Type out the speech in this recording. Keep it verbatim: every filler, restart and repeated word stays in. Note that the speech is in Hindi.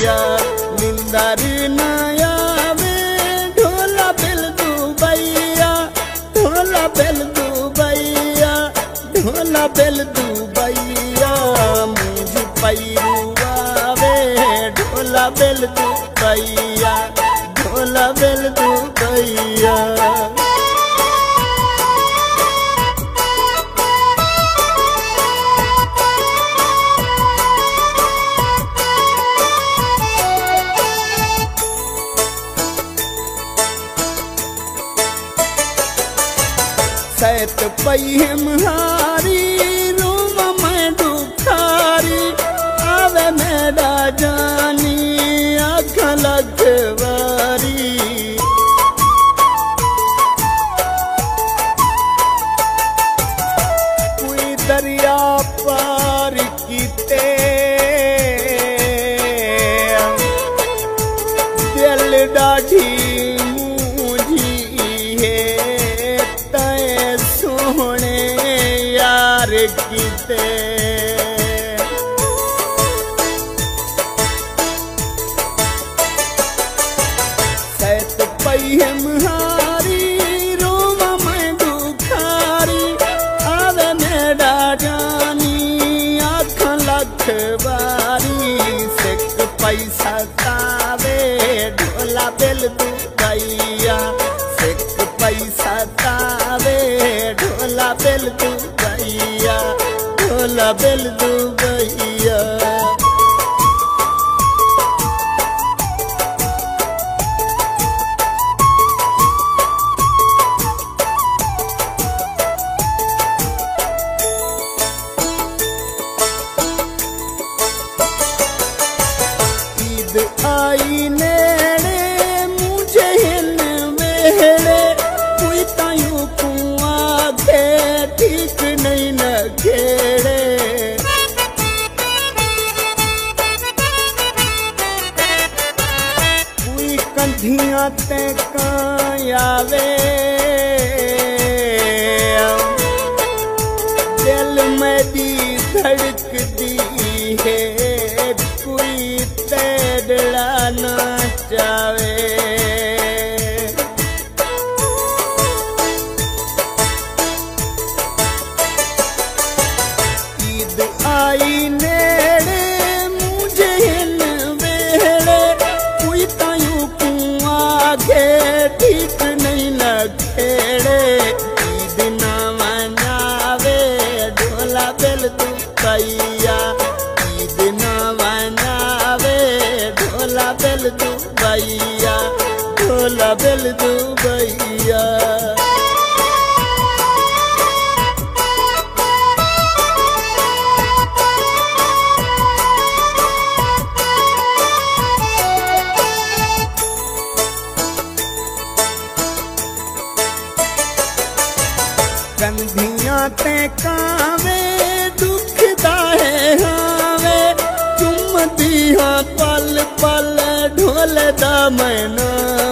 बइया निंदर नया में ढोला बेल दू बइया ढोला बेल दू बइया ढोला बेल दू बइया मुझ पैरुआ वे ढोला बेल दू बइया ढोला बेल दू बइया। सैत पहिम हारी रूम में दुखारी आवे मेरा जानी आँख लगवारी कोई दरिया पार कीते दिल डाढ़ी कीते सैत पहिम हारी रूम में दुखारी आवे मेरा जानी आँख लखवारी सिक पैसा तावे ढोला बेल दू बइया सिक पैसा तावे ढोला बेल दू बइया ढोला बेल दू बइया। ईद आई नेड़े मुझे हिन वेड़े कोई तायूं कुआं के ठीक नहीं न खेड़े कोई कंधियां ते कायावे दिल में दी धड़क दी है कोई तेड़ला न चावे आई नेड़े मुझे हिन वेड़े कोई तायूं कुआं के ठीक नहीं न खेड़े ईद न मनावे ढोला बेल दू बइया ईद न मनावे ढोला बेल दू बइया ढोला बेल दू बइया। कंधियां ते कावे दुखदा है हावे चुम दिया पल पल ढोल दा मैना